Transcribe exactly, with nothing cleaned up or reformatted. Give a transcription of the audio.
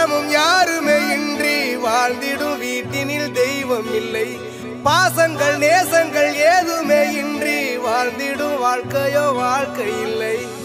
பாசமும் யாருமே இன்றி வாழ்ந்திடும் வீட்டினில் தெய்வம் இல்லை. பாசங்கள் நேசங்கள் ஏதுமே இன்றி வாழ்ந்திடும் வாழ்க்கையோ வாழ்க்கை இல்லை.